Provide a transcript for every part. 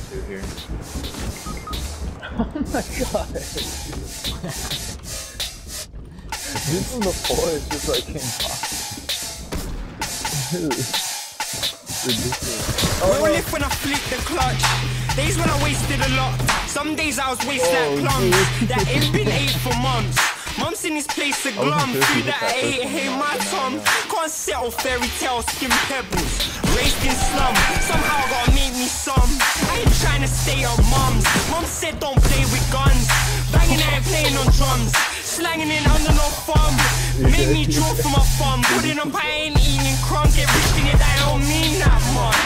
do here. Oh my god. This is the floor is just like impossible. Ridiculous. Oh, we live when I flip the clutch. Days when I wasted a lot. Some days I was wasting like plums. That ain't been ate for months. Mum's in this place to glum. Food that I ate, hey my Tom. Can't settle fairy tales, skin pebbles. Raised in slum, somehow gotta make me some. I ain't trying to stay on mums. Mum said don't play with guns. Banging I ain't playing on drums. Slanging in under no thumb. Made me draw for my fun. Putting up, I ain't eating crumbs. Get rich in it, I don't mean that much.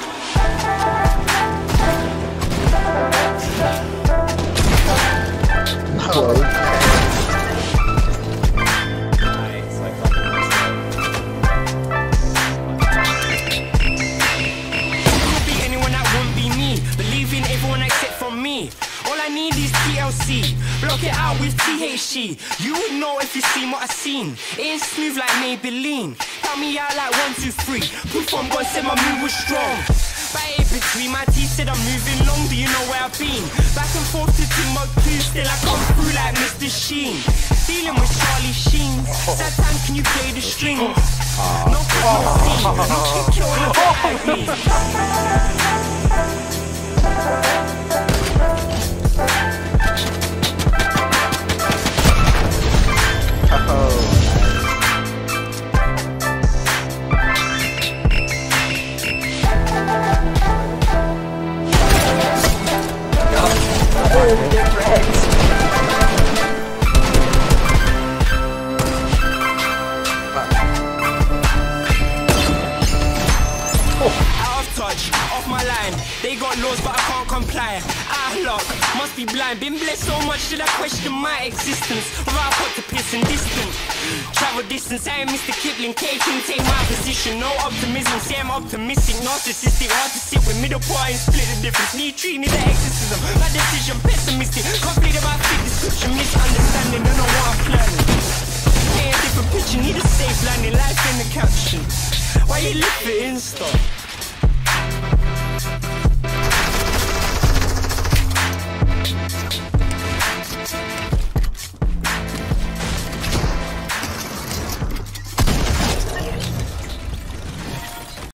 Block it out with THC. You would know if you seen what I seen. It ain't smooth like Maybelline. Help me out like 1, 2, 3. Proof I'm gone, said my move was strong. But it between my teeth said I'm moving long. Do you know where I've been? Back and forth to Timbuktu. Still I come through like Mr. Sheen. Dealing with Charlie Sheen. Sad time, can you play the strings? No cut, no scene. No kick, kill, no bad off my line, they got laws but I can't comply. Look, must be blind. Been blessed so much that I question my existence. Without put to piss and distant. Travel distance, I ain't Mr. Kipling. K can take my position. No optimism, say I'm optimistic. Narcissistic, hard to sit with middle point and split the difference. Need treating the exorcism. My decision, pessimistic. Complete about fit description. Misunderstanding, don't know what I'm planning. Ain't a different picture, need a safe landing. Life in the caption. Why you live for Insta?